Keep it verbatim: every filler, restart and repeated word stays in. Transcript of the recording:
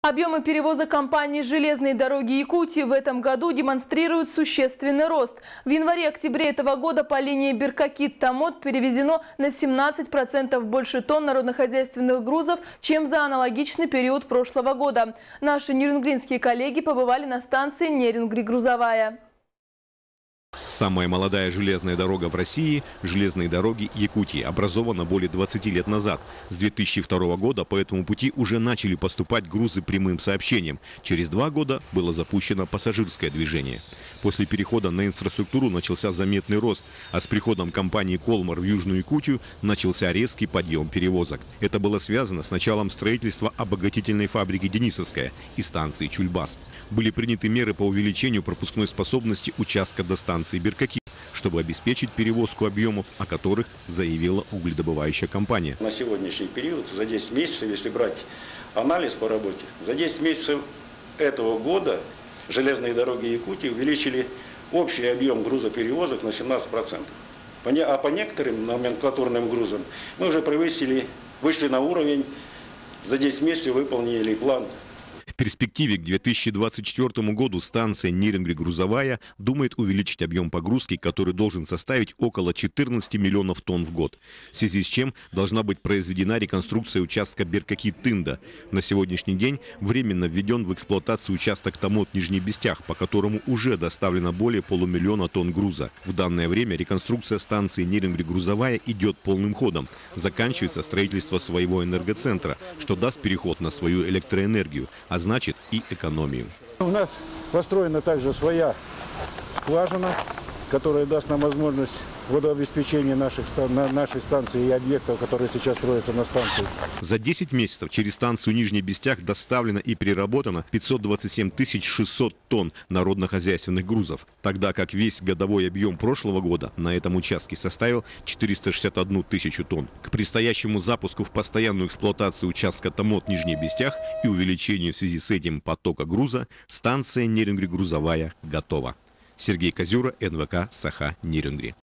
Объемы перевозок компании «Железные дороги Якутии» в этом году демонстрируют существенный рост. В январе-октябре этого года по линии Беркакит-Томот перевезено на семнадцать процентов больше тонн народнохозяйственных грузов, чем за аналогичный период прошлого года. Наши нерюнгринские коллеги побывали на станции Нерингри-Грузовая. Самая молодая железная дорога в России – железные дороги Якутии, образована более двадцати лет назад. С две тысячи второго года по этому пути уже начали поступать грузы прямым сообщением. Через два года было запущено пассажирское движение. После перехода на инфраструктуру начался заметный рост, а с приходом компании «Колмар» в Южную Якутию начался резкий подъем перевозок. Это было связано с началом строительства обогатительной фабрики «Денисовская» и станции «Чульбас». Были приняты меры по увеличению пропускной способности участка до станции Беркакит, чтобы обеспечить перевозку объемов, о которых заявила угледобывающая компания. На сегодняшний период, за десять месяцев, если брать анализ по работе, за десять месяцев этого года железные дороги Якутии увеличили общий объем грузоперевозок на семнадцать процентов. А по некоторым номенклатурным грузам мы уже превысили, вышли на уровень, за десять месяцев выполнили план. В перспективе к две тысячи двадцать четвёртому году станция Нерингри-Грузовая думает увеличить объем погрузки, который должен составить около четырнадцати миллионов тонн в год. В связи с чем должна быть произведена реконструкция участка Беркакит-Тында. На сегодняшний день временно введен в эксплуатацию участок Томот-Нижний Бестях, по которому уже доставлено более полумиллиона тонн груза. В данное время реконструкция станции Нерингри-Грузовая идет полным ходом. Заканчивается строительство своего энергоцентра, что даст переход на свою электроэнергию, а значит и экономию. У нас построена также своя скважина, которая даст нам возможность водообеспечения наших, нашей станции и объектов, которые сейчас строятся на станции. За десять месяцев через станцию Нижний Бестях доставлено и переработано пятьсот двадцать семь тысяч шестьсот тонн народно-хозяйственных грузов, тогда как весь годовой объем прошлого года на этом участке составил четыреста шестьдесят одну тысячу тонн. К предстоящему запуску в постоянную эксплуатацию участка Томот-Нижний Бестях и увеличению в связи с этим потока груза станция Нерингри-Грузовая готова. Сергей Козюра, эн вэ ка «Саха-Нерингри».